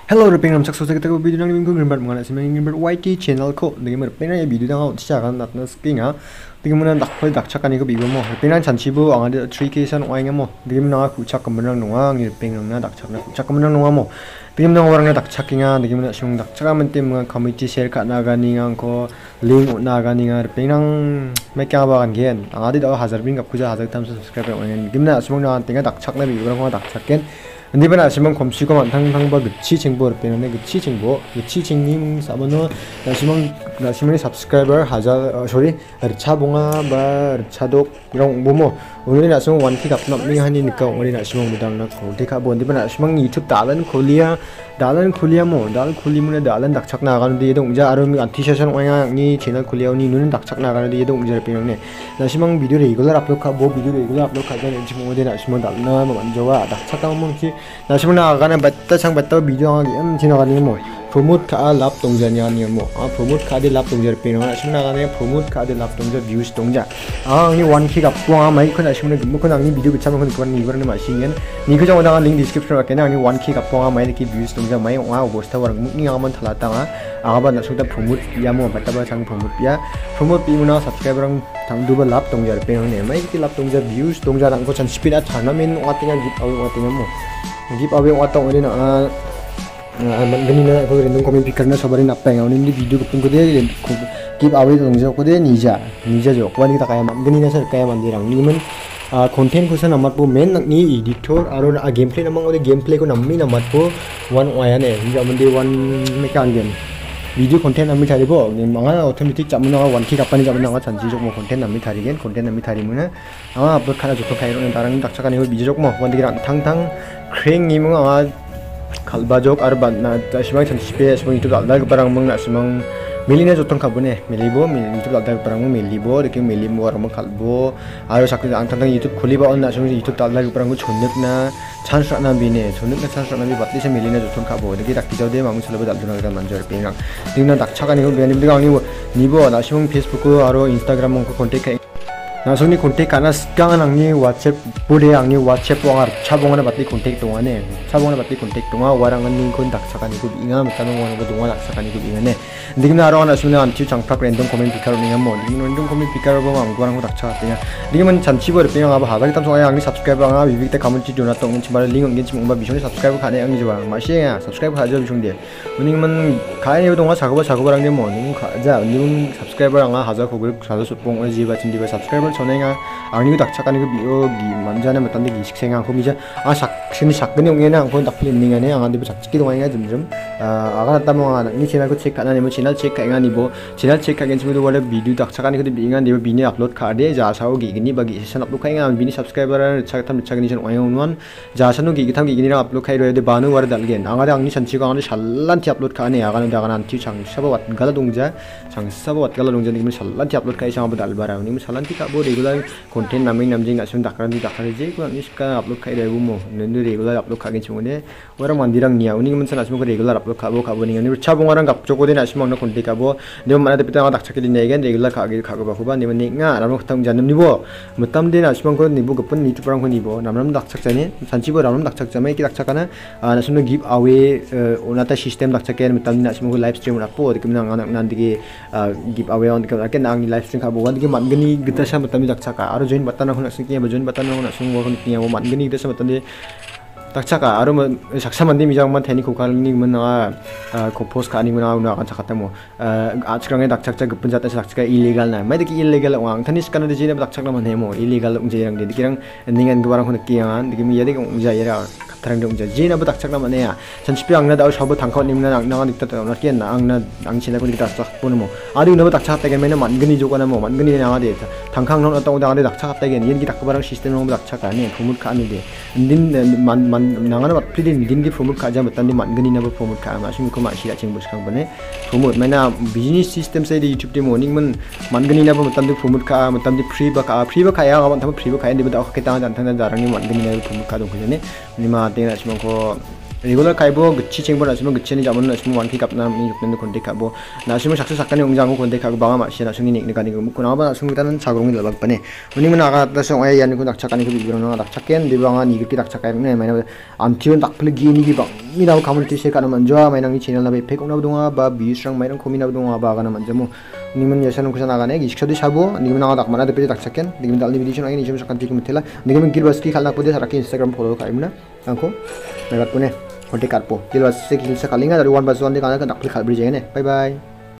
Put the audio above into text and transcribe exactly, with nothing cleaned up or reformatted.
Hello, rupeng ram sakso kita ko video nang minggu ngembar mangana sima ngembar Y T channel ko dengan rupeng ya video dang siya kan natna skinga dengan mana dak phoi dak chakani ko bibo mo rupeng nan chanchibu ang ada three K san oinga mo dengan mana ku chak kamrang nonga ngi rupeng nang dak chakna ku chak kamrang nonga mo dengan mana orang dak chakinga dengan mana sung dak chakamen tem community share ka naga ningang ko link naga ninga rupeng nang mekya ba kan gen ang adi da hazar bin kap kuja hazar tam subscribe oinga dengan mana sung na tenga dak chakna bi orang ko dak chaken 근데 이번에 아시면 검시고 만탕탕바 그치 정보를 빼는데 그치 정보 그치 정님 사모노 나시면 나시면 subscriber 하자 sorry 차봉아 바 차독 이런 뭐뭐 오늘 나시면 원킥 앞납니 하니까 오늘 나시면 무당나 고데카 본데 이번에 나시면 유튜브 달은 콜리아 달은 콜리아 뭐 달은 콜리문에 달은 닥착 나가는데 얘도 이제 아름이 안티셔션 오양이 채널 콜리아니 눈은 닥착 나가는데 얘도 이제 빼는데 나시면 비디오를 이걸로 업로드하고 비디오를 이걸로 업로드하자 지금 오늘 나시면 달나 먼저와 닥착 나오면 나시면 나가는 바tta sang batta video ang am jinagani mo promote ka lap tongja nya ni mo a promote ka de lap tongja pe no nasim nagane promote ka de lap tongja views tongja a ni one k ka puang mai khona sim ne mo khona ni video bicham khon kon ni warne ma singen ni ko jang da link description ra kena ni one k ka puang mai ki views tongja mai wa bosta war ni ang man thala ta nga a ba na suda promote ya mo batta ba sang promote ya promote pi mo na subscriber ang thang du ba lap tongja pe no ne mai ki lap tongja views tongja rang ko chan speed a thana min wa tinga git aw wa tinga mo give away watong ini na gani na ko rin comment picker na sobarin apa yang ini video ko ko de give away dong jo ko de nija nija jo ko ni ta kaya man gani na sir kaya man dirang ni man content ko sa namat po men ni editor aro na gameplay namang ode gameplay ko nammi namat po one oya ne ni man de one mekan game video content nammi thari bo ni manga automatic jamuna one k kapani jamuna nga chanji jok mo content nammi thari gen content nammi thari muna anga upload khana jok khai ro darang dakchaka ni video jok mo wandi ran thang thang kreng ni mga kalbajok arba na simang chan sipe simang itu dal barang mong na simang milina jotong kabune milibo itu dal barang mong milibo deke milimo arma kalbo aro sakti ang tang YouTube kholiba on na simang YouTube dal barang ko chonnek na chance na bine chonnek na chance na bi batli se milina jotong kabo deke dak kijode mamu chaloba dal duna ga manjor pingang dingna dak chaka ni bene bigang ni nibo na simang Facebook aro Instagram mong ko contact 나중에 contact 하나 스강한 angni WhatsApp 보내 angni WhatsApp 왕아 차봉하나 받기 contact 동안에 차봉하나 받기 contact 동안 와랑은 닝콘 닥차가니고 잉아 못하는 거는 거 동안 닥차가니고 잉네 닝나 하러 하나 수는 안티 장팍 랜덤 코멘 피카로 닝아 뭐 닝 랜덤 코멘 피카로 보면 안고랑 거 닥차가냐 닝은 잔치버 르빙 하바 하바기 탐 소야 angni subscribe anga 비빅 때 가면 지도나 똥 치말 링 엉긴 치 뭔가 미션에 subscribe 가네 angni 좋아 마시야 subscribe 하죠 비중데 닝은 가야 동안 작업을 작업을 한게 뭐닝 가자 닝 subscriber anga 하자 고글 가서 수봉 어지 받친 디바 subscriber 전에가 아니고 닥착하는 그 비어기 만자네 맞던데 기 식생한 거미자 아 작신이 작근이 용에는 안고 딱 필링하네 안한데 작찍기 동안에 점점 아 아가다 뭐 니 채널 거 체크 안 하면 채널 체크 안 하니고 채널 체크 하긴 지금도 원래 비디오 닥착하는 그 비잉한 데 비니 업로드 카데 자사오 기기니 바기 세션 업로드 카잉아 비니 subscriber 차탐 차그니션 와용원 자사노 기기 탐 기기니랑 업로드 카이로에 데 바는 와르 달게 나가다 angni 찬치가 안에 살란티 업로드 카네 아가는 다가는 안티 장 서버 왔 갈라 동자 장 서버 왔 갈라 동자 니 살란티 업로드 카이 상 달바라 니 살란티 카보 regular content naming namjing asum dakaran di dakar je ko ni ska upload kai rebu mo nendu regular upload kagin chungone wara mandirang nia uning mensan asum ko regular upload kabo kabo ni ni chabongarang gap joko den asum na content kabo ne mana de pitang dak chakili ne gen regular kagi kago ba huba ni ni nga ram khtam janam nibo mutam den asum ko nibo gapun ni tuprang ko nibo namram dak chakjani sanchibo namram dak chakjamai ki dak chakana asum no give away onata system dak chaken mutam ni asum ko live stream rapo de kimna ngana nandigi give away on ka ken ang live stream kabo wandi mangani gita sa tami dakchaka aro join batana khona singki ba join batana khona sungwa khon tiya mo mangani desa batande dakchaka aro saksa mandi mijang man theni ko kalni mana ko post ka ani mana una kan chakata mo achkrange dakchakcha gupun jata dakchaka illegal na mai deki illegal wang thani skana de jine dakchakla man hemo illegal unjerang de dikirang ningan gwarang khona kiyan diki mi yade unja yera tarang dong jina ba dakchakla man ya chanchipi angna da sabu thangkho nimna nang dikta na kian na angna ang china ko dikta chak puno mo ari no dakchak ta gen mena mangani jogana mo mangani na de thangkhang no tong da de dakchak ta gen yen gi dakbarang system no dakchak ani phumut ka ani de din man man nangana bat pidin din di phumut ka ja matan di mangani na ba phumut ka ma sing ko ma shi aching bus kang bane phumut mena business system sai di youtube de morning man mangani na ba matan di phumut ka matan di free ba ka free ba ka ya ga ban tham free ba ka ni ba da ka ta jan thang da rang ni mangani na phumut ka dong ko ne ni ma te na simang ko 레귤러 카이보 그치 쟁보 나시면 그치는 잡은 나시면 완피 갑나 미 육년도 건데카보 나시면 작수 작가는 용장고 건데카고 바가 마시 나중에 닉니까니 그 묻고 나봐 나중에다는 자고롱이 들어박바네 우리는 아가다서 와야 야는 그 낙착가니 그 비비로나 낙착겐 디방한 이렇게 낙착가네 마이나 암티온 낙플 기니기 방 미나고 가문티 세가는 먼저 마이나기 채널 나베 페고나 동아 바 비스랑 마이랑 코미나 동아 바가나 먼저 뭐 님은 예산은 구사 나가네 기식셔도 샤보 님은 나가 낙마나 대표 낙착겐 님은 달리 비디오 나기 니좀 잠깐 찍으면 될라 님은 길바스키 칼나 포데 사라키 인스타그램 follow 가이무나 angko megat pune kontak karpo jilwas se kilsa kalinga dari one basuan di kana nak klik beri jengene bye bye